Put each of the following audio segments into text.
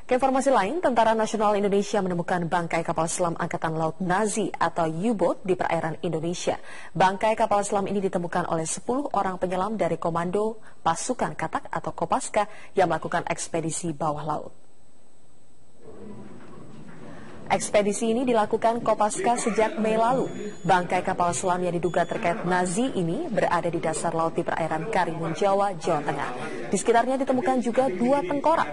Ke informasi lain, Tentara Nasional Indonesia menemukan bangkai kapal selam Angkatan Laut Nazi atau U-Boat di perairan Indonesia. Bangkai kapal selam ini ditemukan oleh 10 orang penyelam dari Komando Pasukan Katak atau Kopaska yang melakukan ekspedisi bawah laut. Ekspedisi ini dilakukan Kopaska sejak Mei lalu. Bangkai kapal selam yang diduga terkait Nazi ini berada di dasar laut di perairan Karimun Jawa, Jawa Tengah. Di sekitarnya ditemukan juga 2 tengkorak.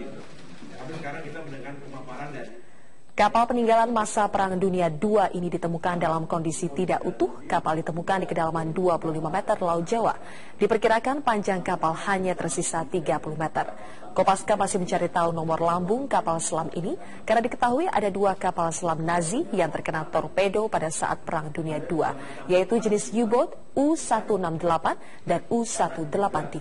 Kapal peninggalan masa Perang Dunia II ini ditemukan dalam kondisi tidak utuh. Kapal ditemukan di kedalaman 25 meter Laut Jawa. Diperkirakan panjang kapal hanya tersisa 30 meter. Kopaska masih mencari tahu nomor lambung kapal selam ini karena diketahui ada 2 kapal selam Nazi yang terkena torpedo pada saat Perang Dunia II, yaitu jenis U-Boat U-168 dan U-183.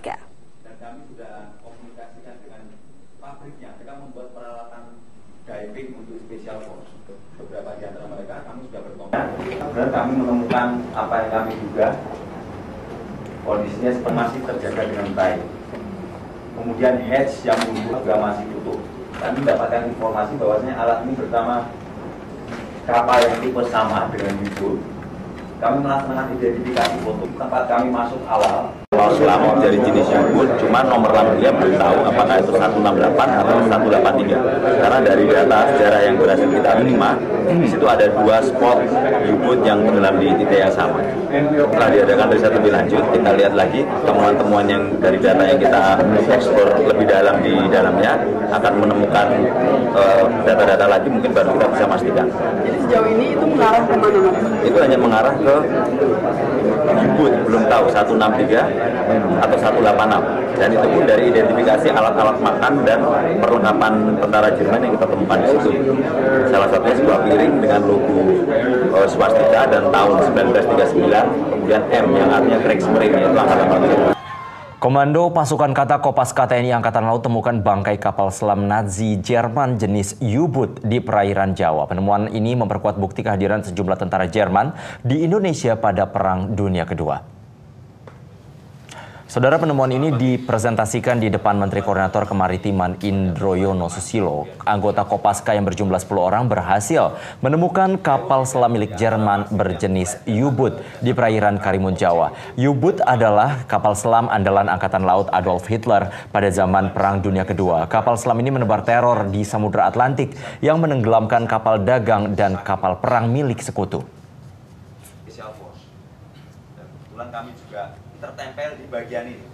Pabriknya, mereka membuat peralatan diving untuk special force. Beberapa di antara mereka kami sudah berkomunikasi. Kemudian kami menemukan apa yang kami duga, kondisinya masih terjaga dengan baik. Kemudian hatch yang juga masih tutup. Kami mendapatkan informasi bahwasanya alat ini bersama kapal yang tipe sama dengan U-Boat. Kami melaksanakan identifikasi foto tempat kami masuk awal. Kapal selam dari jenis U-Boat, cuma nomor lambungnya belum tahu apakah itu 168 atau 183. Karena dari data sejarah yang berhasil kita terima, di situ ada 2 spot U-Boat yang tenggelam di titik yang sama. Setelah diadakan riset lebih lanjut, kita lihat lagi temuan-temuan yang dari data yang kita eksplor lebih dalam di dalamnya akan menemukan data-data lagi, mungkin baru kita bisa pastikan. Jadi sejauh ini itu mengarah ke mana, Mas? Itu hanya mengarah ke U-Boat, belum tahu 163 atau 186, dan itu pun dari identifikasi alat-alat makan dan perlengkapan tentara Jerman yang kita temukan di situ. Salah satunya sebuah piring dengan logo swastika dan tahun 1939, kemudian M yang artinya Kriegsmarine, yaitu angkatan laut. Komando Pasukan Katak Kopaska TNI Angkatan Laut temukan bangkai kapal selam Nazi Jerman jenis U-Boat di perairan Jawa. Penemuan ini memperkuat bukti kehadiran sejumlah tentara Jerman di Indonesia pada Perang Dunia Kedua. Saudara, penemuan ini dipresentasikan di depan Menteri Koordinator Kemaritiman Indroyono Susilo. Anggota Kopaska yang berjumlah 10 orang berhasil menemukan kapal selam milik Jerman berjenis U-Boat di perairan Karimun Jawa. U-Boat adalah kapal selam andalan Angkatan Laut Adolf Hitler pada zaman Perang Dunia Kedua. Kapal selam ini menebar teror di Samudra Atlantik yang menenggelamkan kapal dagang dan kapal perang milik sekutu. Special Force. Dan kebetulan kami juga tertempel di bagian ini.